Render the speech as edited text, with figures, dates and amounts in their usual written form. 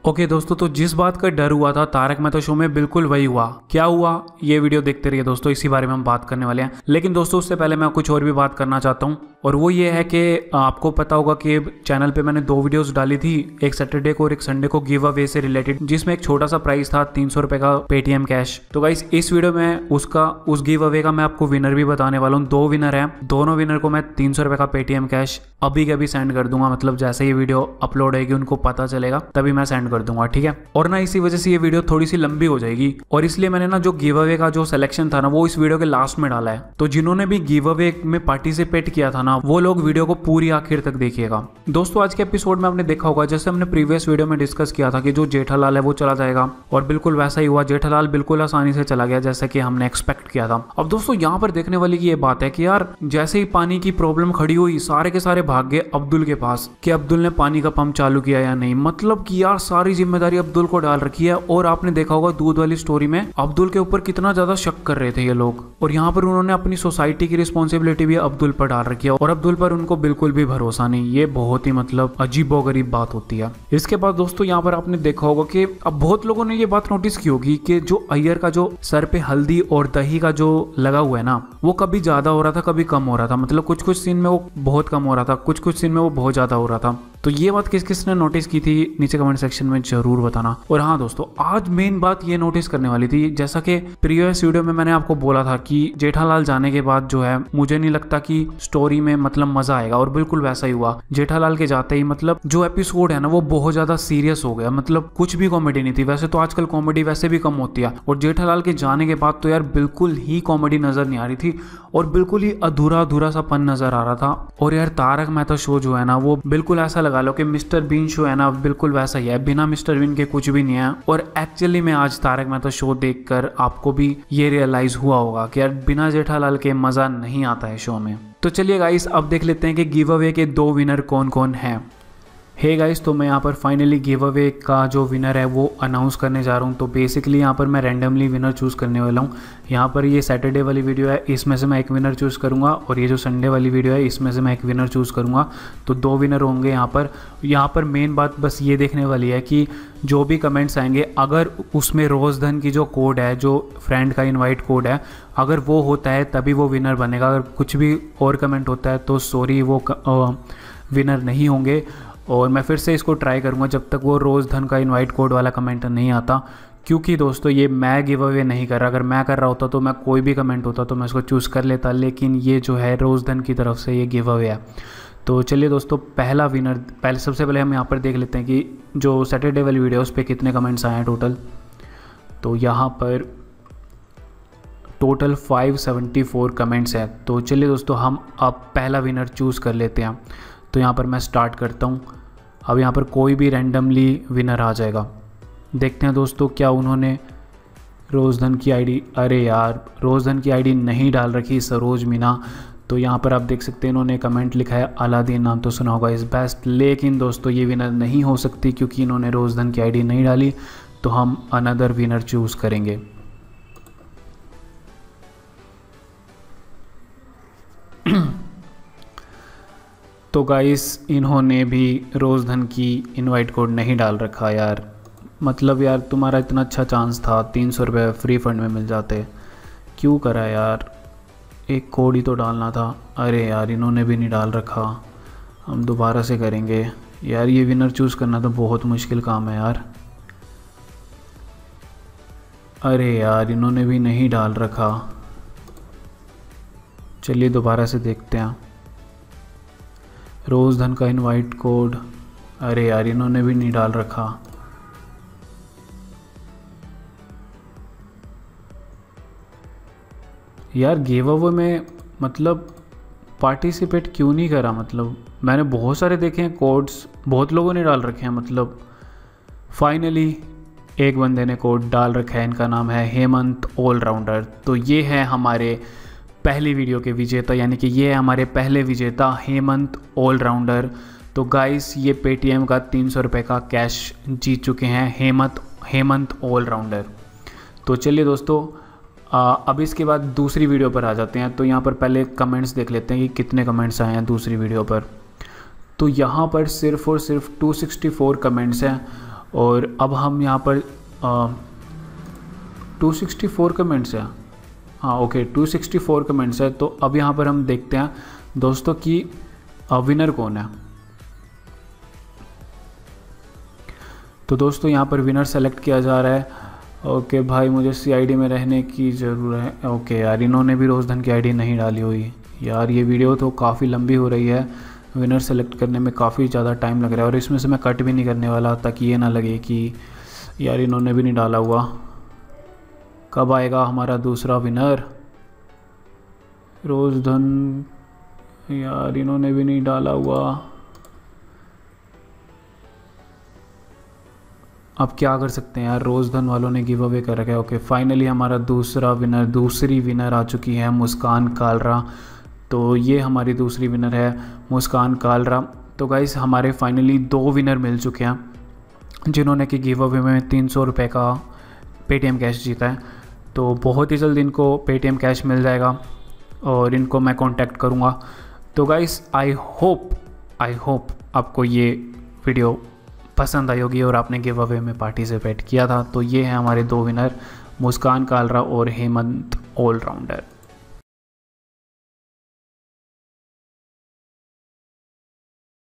Okay दोस्तों, तो जिस बात का डर हुआ था तारक मेहता शो में बिल्कुल वही हुआ। क्या हुआ ये वीडियो देखते रहिए दोस्तों, इसी बारे में हम बात करने वाले हैं। लेकिन दोस्तों उससे पहले मैं कुछ और भी बात करना चाहता हूँ, और वो ये है कि आपको पता होगा कि चैनल पे मैंने 2 वीडियोस डाली थी, एक सैटरडे को और एक संडे को, गिव अवे से रिलेटेड, जिसमें एक छोटा सा प्राइस था 300 रुपए का पेटीएम कैश। तो गाइस इस वीडियो में उस गिव अवे का मैं आपको विनर भी बताने वाला हूँ। 2 विनर हैं, दोनों विनर को मैं 300 रुपए का पेटीएम कैश अभी के अभी सेंड कर दूंगा। मतलब जैसे ये वीडियो अपलोड होगी उनको पता चलेगा तभी मैं सेंड कर दूंगा, ठीक है। और ना इसी वजह से ये वीडियो थोड़ी सी लंबी हो जाएगी, और इसलिए मैंने ना जो गिव अवे का जो सिलेक्शन था ना वो इस वीडियो के लास्ट में डाला है। तो जिन्होंने भी गिव अवे में पार्टिसिपेट किया था ना वो लोग वीडियो को पूरी आखिर तक देखिएगा। दोस्तों आज के एपिसोड में आपने देखा होगा, जैसे हमने प्रीवियस वीडियो में डिस्कस किया था कि जो जेठालाल है वो चला जाएगा, और बिल्कुल वैसा ही हुआ। जेठालाल बिल्कुल आसानी से चला गया जैसे कि हमने एक्सपेक्ट किया था। अब दोस्तों यहाँ पर देखने वाली ये बात है कि यार जैसे ही पानी की प्रॉब्लम खड़ी हुई सारे के सारे भाग गए अब्दुल के पास कि अब्दुल ने पानी का पंप चालू किया या नहीं। मतलब कि यार सारी जिम्मेदारी अब्दुल को डाल रखी है। और आपने देखा होगा दूध वाली स्टोरी में अब्दुल के ऊपर कितना ज्यादा शक कर रहे थे ये लोग, और यहाँ पर उन्होंने अपनी सोसाइटी की रिस्पॉन्सिबिलिटी भी अब्दुल पर डाल रखी है, और अब्दुल पर उनको बिल्कुल भी भरोसा नहीं। ये बहुत ही मतलब अजीबोगरीब बात होती है। इसके बाद दोस्तों यहाँ पर आपने देखा होगा कि अब बहुत लोगों ने ये बात नोटिस की होगी कि जो अय्यर का जो सर पे हल्दी और दही का जो लगा हुआ है ना वो कभी ज्यादा हो रहा था कभी कम हो रहा था। मतलब कुछ कुछ सीन में वो बहुत कम हो रहा था, कुछ कुछ सीन में वो बहुत ज्यादा हो रहा था। तो ये बात किस किस ने नोटिस की थी नीचे कमेंट सेक्शन में जरूर बताना। और हाँ दोस्तों आज मेन बात ये नोटिस करने वाली थी, जैसा कि प्रीवियस वीडियो में मैंने आपको बोला था कि जेठालाल जाने के बाद जो है मुझे नहीं लगता कि स्टोरी में मतलब मजा आएगा, और बिल्कुल वैसा ही हुआ। जेठालाल के जाते ही मतलब जो एपिसोड है ना वो बहुत ज्यादा सीरियस हो गया। मतलब कुछ भी कॉमेडी नहीं थी। वैसे तो आजकल कॉमेडी वैसे भी कम होती है, और जेठालाल के जाने के बाद तो यार बिल्कुल ही कॉमेडी नजर नहीं आ रही थी, और बिल्कुल ही अधूरा अधूरा सा पन नजर आ रहा था। और यार तारक मेहता शो जो है ना वो बिल्कुल ऐसा लगा लो कि मिस्टर बीन शो है ना, बिल्कुल वैसा ही है। बिना मिस्टर बीन के कुछ भी नहीं है। और एक्चुअली में आज तारक मेहता शो देखकर आपको भी ये रियलाइज हुआ होगा कि यार बिना जेठालाल के मजा नहीं आता है शो में। तो चलिए गाइस अब देख लेते हैं कि गिव अवे के 2 विनर कौन कौन हैं। हे गाइस, तो मैं यहाँ पर फाइनली गिव अवे का जो विनर है वो अनाउंस करने जा रहा हूँ। तो बेसिकली यहाँ पर मैं रैंडमली विनर चूज़ करने वाला हूँ। यहाँ पर ये सैटरडे वाली वीडियो है, इसमें से मैं एक विनर चूज़ करूँगा, और ये जो संडे वाली वीडियो है इसमें से मैं एक विनर चूज़ करूँगा। तो 2 विनर होंगे यहाँ पर मेन बात बस ये देखने वाली है कि जो भी कमेंट्स आएंगे अगर उसमें रोज़धन की जो कोड है, जो फ्रेंड का इन्वाइट कोड है, अगर वो होता है तभी वो विनर बनेगा। अगर कुछ भी और कमेंट होता है तो सॉरी वो विनर नहीं होंगे। और मैं फिर से इसको ट्राई करूँगा जब तक वो रोज़धन का इनवाइट कोड वाला कमेंट नहीं आता, क्योंकि दोस्तों ये मैं गिव अवे नहीं कर रहा। अगर मैं कर रहा होता तो मैं कोई भी कमेंट होता तो मैं उसको चूज़ कर लेता, लेकिन ये जो है रोज़धन की तरफ से ये गिव अवे है। तो चलिए दोस्तों पहला विनर सबसे पहले हम यहाँ पर देख लेते हैं कि जो सैटरडे वाली वीडियो उस पर कितने कमेंट्स आए हैं टोटल। तो यहाँ पर टोटल 574 कमेंट्स हैं। तो चलिए दोस्तों हम अब पहला विनर चूज़ कर लेते हैं। तो यहाँ पर मैं स्टार्ट करता हूँ। अब यहाँ पर कोई भी रैंडमली विनर आ जाएगा। देखते हैं दोस्तों क्या उन्होंने रोज़धन की आईडी, अरे यार रोज़धन की आईडी नहीं डाल रखी, सरोज मीना। तो यहाँ पर आप देख सकते हैं इन्होंने कमेंट लिखा है अलादीन, नाम तो सुना होगा, इज़ बेस्ट। लेकिन दोस्तों ये विनर नहीं हो सकती क्योंकि इन्होंने रोज़धन की आईडी नहीं डाली। तो हम अनदर विनर चूज़ करेंगे। तो गाइस इन्होंने भी रोज़धन की इनवाइट कोड नहीं डाल रखा यार। मतलब यार तुम्हारा इतना अच्छा चांस था, 300 रुपये फ्री फंड में मिल जाते, क्यों करा यार। एक कोड ही तो डालना था। अरे यार इन्होंने भी नहीं डाल रखा। हम दोबारा से करेंगे यार। ये विनर चूज़ करना तो बहुत मुश्किल काम है यार। अरे यार इन्होंने भी नहीं डाल रखा। चलिए दोबारा से देखते हैं। रोज़धन का इनवाइट कोड, अरे यार इन्होंने भी नहीं डाल रखा। यार गिव अवे में मतलब पार्टिसिपेट क्यों नहीं करा। मतलब मैंने बहुत सारे देखे हैं कोड्स, बहुत लोगों ने डाल रखे हैं। मतलब फाइनली एक बंदे ने कोड डाल रखा है, इनका नाम है हेमंत ऑलराउंडर। तो ये है हमारे पहली वीडियो के विजेता, यानी कि ये है हमारे पहले विजेता हेमंत ऑलराउंडर। तो गाइस ये पेटीएम का 300 रुपये का कैश जीत चुके हैं हेमंत ऑलराउंडर। तो चलिए दोस्तों अब इसके बाद दूसरी वीडियो पर आ जाते हैं। तो यहाँ पर पहले कमेंट्स देख लेते हैं कि कितने कमेंट्स आए हैं दूसरी वीडियो पर। तो यहाँ पर सिर्फ और सिर्फ 264 कमेंट्स हैं, और अब हम यहाँ पर 264 कमेंट्स हैं। हाँ ओके, 264 कमेंट्स है। तो अब यहाँ पर हम देखते हैं दोस्तों कि विनर कौन है। तो दोस्तों यहाँ पर विनर सेलेक्ट किया जा रहा है। ओके भाई, मुझे CID में रहने की ज़रूरत है। ओके यार, इन्होंने भी रोज़धन की ID नहीं डाली हुई यार। ये वीडियो तो काफ़ी लंबी हो रही है, विनर सेलेक्ट करने में काफ़ी ज़्यादा टाइम लग रहा है। और इसमें से मैं कट भी नहीं करने वाला ताकि ये ना लगे कि यार इन्होंने भी नहीं डाला हुआ। कब आएगा हमारा दूसरा विनर? रोज़धन यार इन्होंने भी नहीं डाला हुआ। अब क्या कर सकते हैं यार, रोज़धन वालों ने गिव अवे कर रखा है। ओके, फाइनली हमारा दूसरी विनर आ चुकी है, मुस्कान कालरा। तो ये हमारी दूसरी विनर है, मुस्कान कालरा। तो गाइस हमारे फाइनली 2 विनर मिल चुके हैं जिन्होंने कि गिव अवे में 300 रुपये का पेटीएम कैश जीता है। तो बहुत ही जल्द इनको पेटीएम कैश मिल जाएगा और इनको मैं कांटेक्ट करूँगा। तो गाइस आई होप आपको ये वीडियो पसंद आई होगी और आपने गिव अवे में पार्टिसिपेट किया था। तो ये हैं हमारे 2 विनर, मुस्कान कालरा और हेमंत ऑलराउंडर।